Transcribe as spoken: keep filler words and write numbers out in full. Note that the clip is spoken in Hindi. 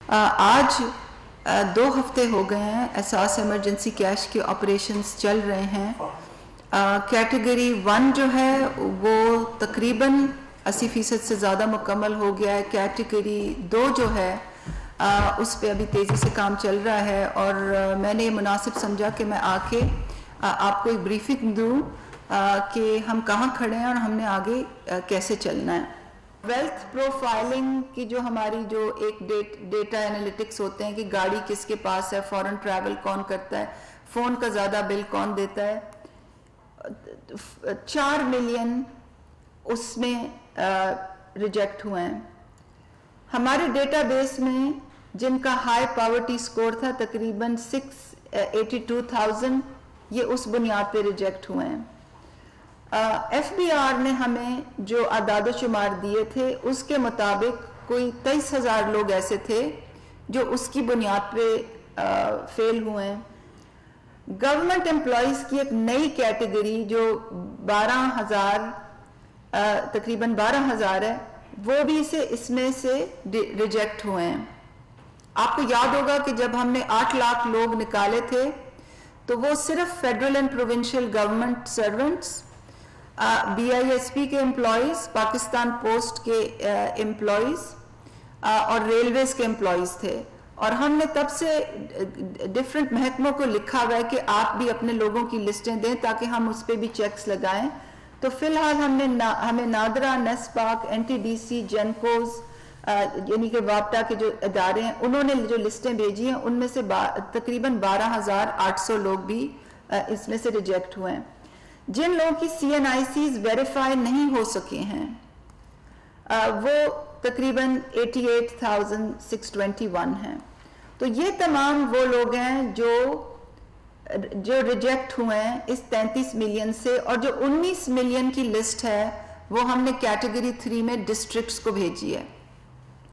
आज दो हफ्ते हो गए हैं एहसास इमरजेंसी कैश के ऑपरेशंस चल रहे हैं। कैटेगरी वन जो है वो तकरीबन अस्सी फीसद से ज़्यादा मुकम्मल हो गया है। कैटेगरी दो जो है आ, उस पर अभी तेज़ी से काम चल रहा है और आ, मैंने मुनासिब समझा कि मैं आके आ, आपको एक ब्रीफिंग दूँ कि हम कहाँ खड़े हैं और हमने आगे आ, कैसे चलना है। वेल्थ प्रोफाइलिंग की जो हमारी जो एक डेट डेटा एनालिटिक्स होते हैं कि गाड़ी किसके पास है, फॉरेन ट्रैवल कौन करता है, फ़ोन का ज़्यादा बिल कौन देता है, चार मिलियन उसमें रिजेक्ट हुए हैं। हमारे डेटाबेस में जिनका हाई पॉवर्टी स्कोर था तकरीबन सिक्स एटी टू थाउजेंड, ये उस बुनियाद पे रिजेक्ट हुए हैं। एफ बी आर ने हमें जो आदाद शुमार दिए थे उसके मुताबिक कोई तेईस हजार लोग ऐसे थे जो उसकी बुनियाद पे आ, फेल हुए हैं। गवर्नमेंट एम्प्लॉयज़ की एक नई कैटेगरी जो बारह हजार तकरीबन बारह हजार है, वो भी से इसमें से रिजेक्ट हुए हैं। आपको याद होगा कि जब हमने आठ लाख लोग निकाले थे तो वो सिर्फ federal and provincial government servants, B I S P के एम्प्लॉयज़, पाकिस्तान पोस्ट के एम्प्लॉयज़ और रेलवेज के एम्प्लॉयज़ थे। और हमने तब से डिफरेंट महकमों को लिखा हुआ है कि आप भी अपने लोगों की लिस्टें दें ताकि हम उस पर भी चेक्स लगाएं। तो फिलहाल हमने ना, हमें NADRA, NESPAK, N T D C, GENCOs यानी कि वापटा के जो इदारे हैं उन्होंने जो लिस्टें भेजी हैं उनमें से बा, तकरीबन बारह हजार आठ सौ लोग भी इसमें से रिजेक्ट हुए हैं। जिन लोगों की C N I Cs verify नहीं हो सके हैं वो तकरीबन अठासी हज़ार छह सौ इक्कीस हैं। तो ये तमाम वो लोग हैं जो जो रिजेक्ट हुए हैं इस तैंतीस मिलियन से, और जो उन्नीस मिलियन की लिस्ट है वो हमने कैटेगरी थ्री में डिस्ट्रिक्ट्स को भेजी है।